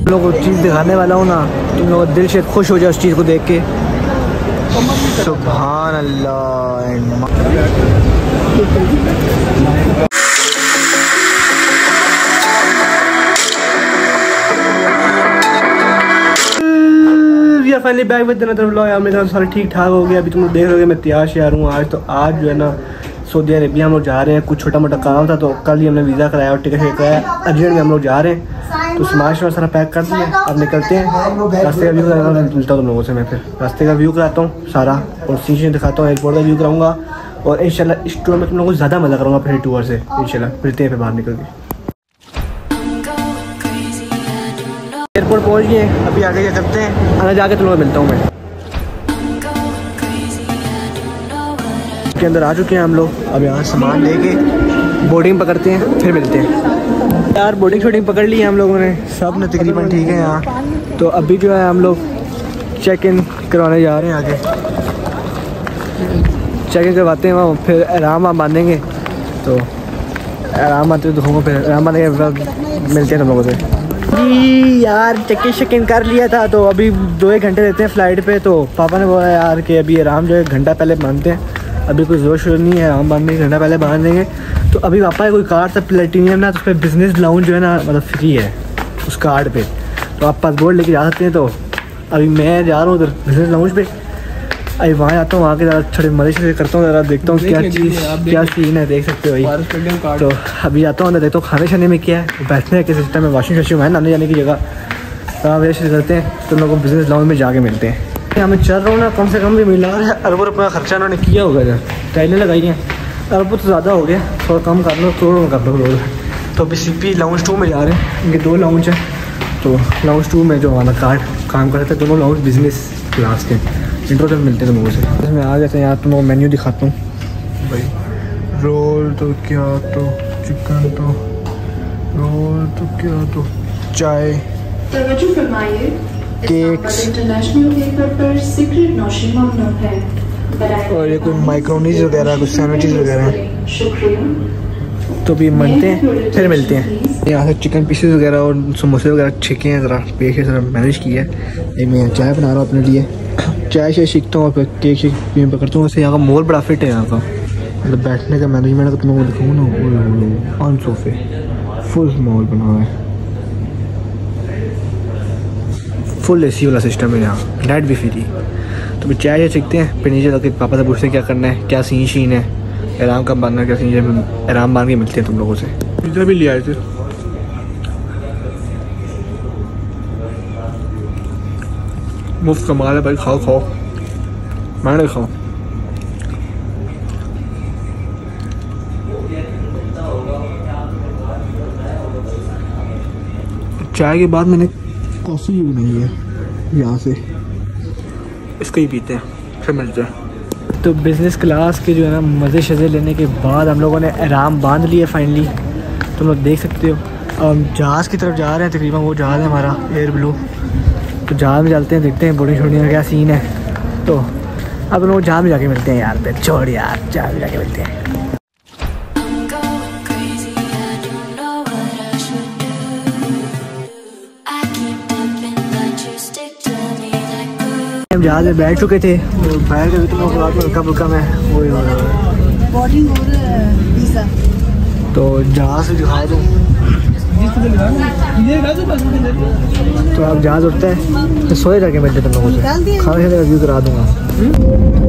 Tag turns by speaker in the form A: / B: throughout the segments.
A: तुम लोगों को चीज़ दिखाने वाला हूँ ना, तुम लोग दिल से खुश हो जाए उस चीज़ को देख के। सुभान अल्लाह। Finally back with another vlog. यार मेरा सारा ठीक ठाक हो गया। अभी तुम लोग देख रहे हो मैं तैयार श्यार हूँ आज। तो आज जो है ना सऊदी अरेबिया हम लोग जा रहे हैं। कुछ छोटा मोटा काम था तो कल ही हमने वीज़ा कराया और टिकट कराया। अर्जेंट में हम लोग जा रहे हैं। तो सामान सारा पैक कर दिया, अब निकलते हैं। रास्ते का व्यू मिलता हूँ तुम लोगों से। मैं फिर रास्ते का व्यू कराता हूँ सारा और सीन दिखाता हूँ, एयरपोर्ट का व्यू कराऊँगा। और इंशाल्लाह इस टूर में तुम लोगों को ज़्यादा मज़ा करूँगा फिर टूर से। इंशाल्लाह मिलते हैं फिर बाहर निकल के। एयरपोर्ट पहुँच गए, अभी आगे क्या करते हैं, आगे जाके तुम लोग मिलता हूँ मैं। के अंदर आ चुके हैं हम लोग। अब यहाँ सामान लेके बोर्डिंग पकड़ते हैं, फिर मिलते हैं। यार बोर्डिंग शूटिंग पकड़ ली है हम लोगों ने, सब ने तकरीबन ठीक है यहाँ। तो अभी जो है हम लोग चेक इन करवाने जा रहे हैं। आगे चेक इन करवाते हैं वहाँ, फिर आराम वहाँ बांधेंगे। तो आराम आते हुए दिखाऊंगा, फिर आराम बांधेंगे, मिलते हैं तुम लोगों से जी। यार चेक इन कर लिया था तो अभी 2-1 घंटे रहते हैं फ़्लाइट पे। तो पापा ने बोला यार कि अभी आराम जो है 1 घंटा पहले बांधते हैं। अभी कोई ज़ोर शोर नहीं है, आराम बांधने 1 घंटा पहले बांध देंगे। तो अभी पापा कोई कार्ड था प्लेटिनियम ना, तो उस पर बिज़नेस लाउंज जो है ना मतलब फ्री है उस कार्ड पे। तो आप पासपोर्ट लेके जा सकते हैं। तो अभी मैं जा रहा हूँ उधर बिज़नेस लाउंज पे। अभी वहाँ जाता हूँ, वहाँ के ज़रा थोड़े मज़े से करता हूँ, ज़रा देखता हूँ क्या चीज़ क्या सीन है, देख सकते हो भाई। तो अभी आता हूँ अंदर, देखता हूँ खाने शाने में क्या है, बैठने के सिस्टम है, वॉशिंग वॉशिंग है, आने जाने की जगह। तो आप वैसे करते हैं तो लोगों को बिज़नेस लाउंज में जाके मिलते हैं। यहाँ मैं चल रहा हूँ ना, कम से कम भी मिला है अरबों रुपये का खर्चा उन्होंने किया होगा। जब टाइलें लगाई हैं अरबों तो ज़्यादा हो गया, थोड़ा कम कर लो, करोड़ों कर लो करोड़। तो अभी CP लाउंज 2 में जा रहे हैं। इनके 2 लाउंज हैं। तो लाउंज 2 में जो हमारा कार्ड काम कर रहे थे, दोनों लाउंज बिजनेस क्लास के। इंट्रो तक मिलते हैं तुम लोगों से। इसमें आ जाते हैं यार, तुम लोग मेन्यू दिखाता हूँ भाई। रोल तो क्या, तो चिकन, तो रोल तो क्या, तो चाय, केक्स और ये कोई माइक्रोनीज वगैरह, कुछ सैंडविचेस वगैरह हैं। तो भी बनते हैं फिर मिलते हैं। यहाँ से चिकन पीसेस वगैरह और समोसे वगैरह छिके हैं, ज़रा पेश है, ज़रा मैनेज किया है। मैं चाय बना रहा हूँ अपने लिए, चाय से सीखता हूँ और फिर केक शेक पकड़ता हूँ। वैसे यहाँ का मॉल बड़ा फिट है, यहाँ का मतलब बैठने का मैनेजमेंट का तुम लोगों को दिखाऊँ ना, ऑन सोफे फुल मॉल बना हुआ है, फुल AC वाला सिस्टम है यहाँ, लाइट भी फ्री। तो फिर चाय सीखते हैं, फिर नीचे जाके पापा से पूछते हैं क्या करना है, क्या सीन शीन है, आराम कब बांधना है, क्या सीन है, आराम बांध के मिलते हैं तुम लोगों से। इधर भी ले आए थे। मुफ्त कमाल है भाई, खाओ खाओ, मैंने खाओ। चाय के बाद मैंने कॉफ़ी भी बनाई है यहाँ से, इसको ही पीते हैं फिर मिलते हैं। तो बिज़नेस क्लास के जो है ना मज़े शज़े लेने के बाद हम लोगों ने आराम बांध लिया फाइनली। तुम लोग देख सकते हो हम जहाज़ की तरफ जा रहे हैं। तकरीबन वो जहाज़ है हमारा एयर ब्लू। तो जहाज़ में चलते हैं, देखते हैं बोर्डिंग शोर्डिंग का क्या सीन है। तो अब लोग जहाज़ में जाके मिलते हैं यार, फिर छोड़ यार, जहाज़ में जाके मिलते हैं। हम जहाज़ में बैठ चुके थे और बाहर का भी तुम लोग हल्का फुल्का में बोर्डिंग हो रहा है वीज़ा। तो जहाज़ से दिखा दूँ तो आप जहाज़ उठते हैं तो सोए जाके मिलते तुम लोगों से, खाने खाने का व्यू करा दूँगा।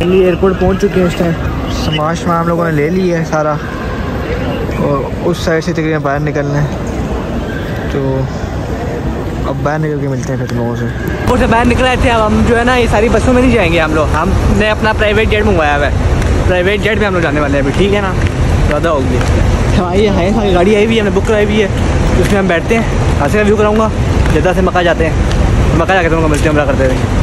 A: एयरपोर्ट पहुंच चुके हैं इस टाइम। सामान हम लोगों ने ले लिया है सारा और उस साइड से तकरीबन बाहर निकलना है। तो अब बाहर निकल के मिलते हैं फिर तुम लोगों से। और से बाहर निकल रहे थे। अब हम जो है ना ये सारी बसों में नहीं जाएंगे हम लोग। हमने अपना प्राइवेट जेट मंगवाया हुआ है। प्राइवेट जेट में हम लोग जाने वाले हैं अभी, ठीक है ना। ज़्यादा होगी हमारी है सारी गाड़ी आई हुई है, हमने बुक कराई हुई है। उसमें हम बैठते हैं। यहाँ से मैं व्यू कराऊँगा। जद्दा से मक्का जाते हैं, मक्का जाके तुमको मिलते हैं उम्रा करते हुए।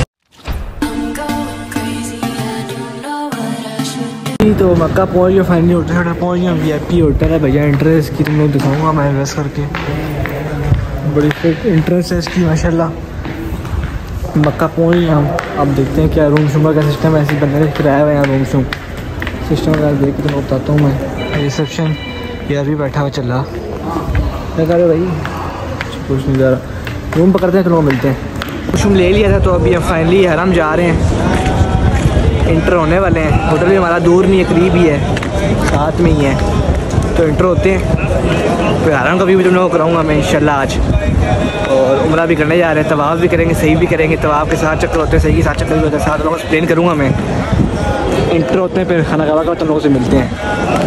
A: तो मक्का पहुँच गया फाइनली, होटल पहुँच गया। VIP होटल है भैया। एंट्रेंस की तुम लोग दिखाऊँगा मैं इन्वेस्ट करके। बड़ी फिट एंट्रेंस है इसकी माशाल्लाह। मक्का पहुँच गए हम। अब देखते हैं क्या रूम शूम का सिस्टम है। ऐसे बंदे ने किराया हुआ है यहाँ रूम शूम सिस्टम वगैरह देख के तुमको बताता हूँ मैं। रिसेप्शन यार भी बैठा हुआ चल रहा। क्या कर रहे हो भाई? कुछ नहीं जा रहा। रूम पकड़ते हैं तो लोग मिलते हैं। कुछ ले लिया था तो अभी हम फाइनली हरम जा रहे हैं। इंटर होने वाले हैं। होटल भी हमारा दूर नहीं है, करीब ही है, साथ में ही है। तो इंटर होते हैं। फिर हरम का भी तुम लोगों को कराऊँगा मैं इंशाल्लाह आज। और उम्रा भी करने जा रहे हैं। तवाफ़ भी करेंगे, सही भी करेंगे। तवाफ़ के 7 चक्कर होते हैं, सही के 7 चक्कर भी होते हैं। 7 लोगों को एक्सप्लेन करूँगा मैं। इंटर होते हैं फिर खाना खावा का तुम लोगों से मिलते हैं।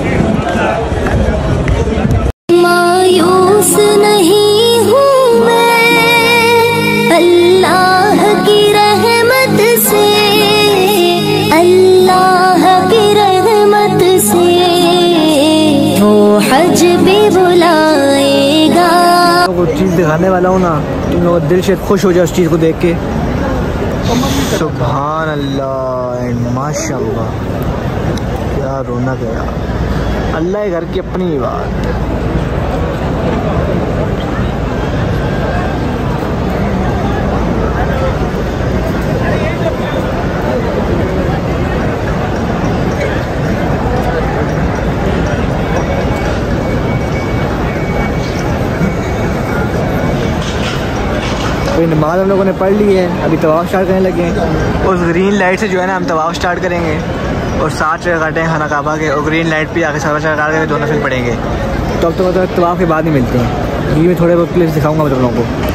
B: मायूस नहीं हूँ मैं अल्लाह की रहमत से, अल्लाह की रहमत से वो हज भी बुलाएगा।
A: कुछ चीज़ दिखाने वाला हूँ ना, तुम लोग दिल से खुश हो जाए उस चीज़ को देख के। सुभान अल्लाह एंड माशाअल्लाह, क्या रौनक है यार। अल्लाह के घर की अपनी ही बात। अभी नमाज हम लोगों ने पढ़ ली है। अभी तवाफ़ स्टार्ट करने लगे हैं। उस ग्रीन लाइट से जो है ना हम तवाफ़ स्टार्ट करेंगे और 7 जगह काटे हैं खाना काबा के। और ग्रीन लाइट पे आके 7 जगह काट के 2 नफिल पढ़ेंगे। तो अब तो तवाफ़ के बाद ही मिलते हैं। ये मैं थोड़े बहुत प्लेस दिखाऊंगा मैं तुम लोगों को।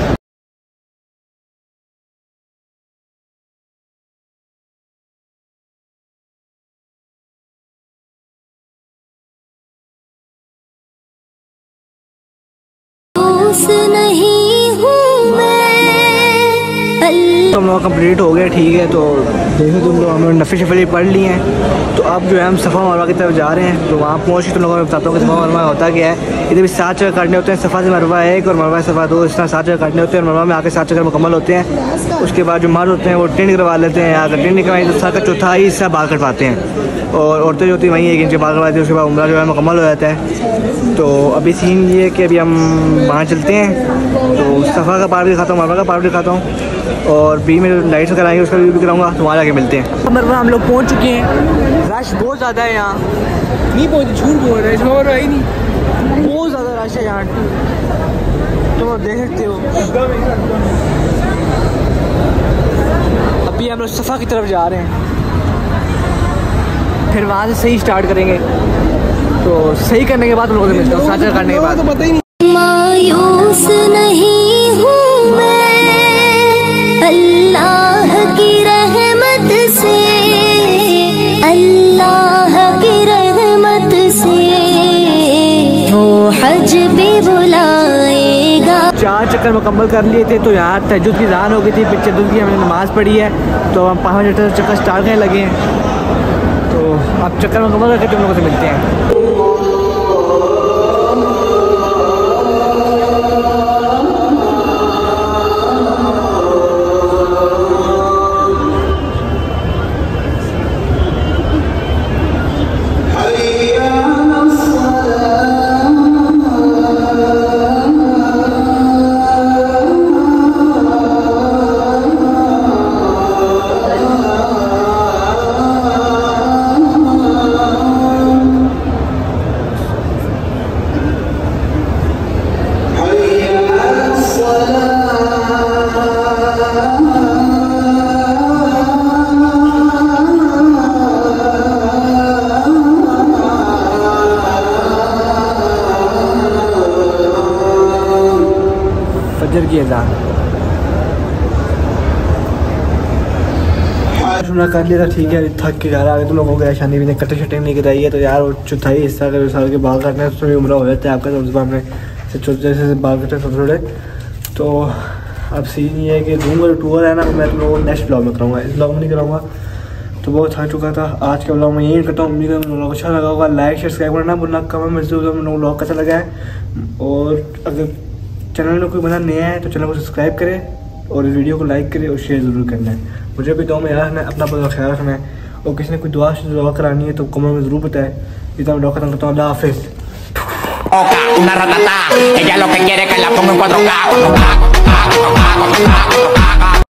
B: नहीं हूँ मैं
A: हम लोग कंप्लीट हो गया, ठीक है। तो देखो तुम लोग हम लोग नफ़ी शफली पढ़ लिए हैं। तो अब जो है हम सफ़ा मरवा की तरफ जा रहे हैं। तो वहाँ पहुँच के तुम लोगों को बताता हूँ कि सफ़ा मरवा होता क्या है। इधर भी 7 जगह काटने होते हैं। सफ़ा से मरवा 1 और मरवा सफ़ा 2, इस तरह 7 जगह काटने होते हैं। मरवा में आके 7 जगह मुकम्मल होते हैं। उसके बाद जो मर्द होते हैं वो टेंट करवा लेते हैं। अगर टेंट नहीं करवाएंगे तो साथ का चौथा हिस्सा बाल कटवाते हैं। और औरतें जो होती हैं वहीं 1 इंच बाल कटवाती हैं। उसके बाद उम्रा जो है मुकम्मल हो जाता है। तो अभी सीन ये है कि अभी हम वहाँ चलते हैं। तो सफ़ा का पार्ट भी दिखाता हूँ, मरवा का पार्ट भी दिखाता हूँ। और बी में लाइट्स कराएंगे उसका भी कराऊंगा। तो वहाँ जाके मिलते हैं। मरवा हम लोग पहुँच चुके हैं। रश बहुत ज़्यादा है यहाँ। नहीं पहुँचे, झूठ बोल रहे हैं, मरवा ही नहीं। बहुत ज़्यादा रश है यहाँ, तो आप देख सकते हो। अभी हम लोग सफ़ा की तरफ जा रहे हैं। फिर वहाँ से सही स्टार्ट करेंगे। तो सही करने के बाद हम लोगों से मिलते हैं। साझा करने के बाद तो पता ही नहीं।
B: मायूस नहीं हूँ मैं अल्लाह की रहमत से, अल्लाह की रहमत से वो हज भी बुलाएगा।
A: 4 चक्कर मुकम्मल कर लिए थे। तो यहाँ तहज्जुद की अज़ान हो गई थी। फिर तहज्जुद की हमने नमाज़ पढ़ी है। तो हम 5 चक्कर स्टार्ट करने लगे हैं। तो अब चक्कर मुकम्मल करके तुम लोगों से मिलते हैं। फजर की अज़ान सुना कर लिया था, ठीक है। थक के घर आ गए, तुम लोगों को शादी भी नहीं कटे शटे नहीं कराई है, तो यार वो चौथाई हिस्सा के साल के बाल काटने थोड़ी उम्र हो जाता है आपका, तो हमने जैसे बाल कटे थोड़े थोड़े। तो अब सीन ये है कि रूम का जो टूर है ना, मैं तुम लोगों को नेक्स्ट ब्लॉग में कराऊंगा, इस ब्लॉग में नहीं कराऊंगा। तो बहुत थक चुका था, आज के ब्लॉग में यही करता हूँ। उम्मीद है तुम लोगों को अच्छा लगा होगा। लाइक शेयर सब्सक्राइब करना भूलना, कमेंट में तुम लोगों को ब्लॉग कैसा लगा है। और अगर चैनल में कोई बंदा नया है तो चैनल को सब्सक्राइब करे और इस वीडियो को लाइक करे और शेयर ज़रूर करना है। मुझे भी दुआ में याद रखना है, अपना पूरा ख्याल रखना है। और किसी ने कोई दुआ करानी है तो कमेंट में ज़रूर बताए। इतना मैं खत्म करता हूँ, अल्लाह हाफिज़।
C: Una ratata, ella lo que quiere es que la ponga en 4K.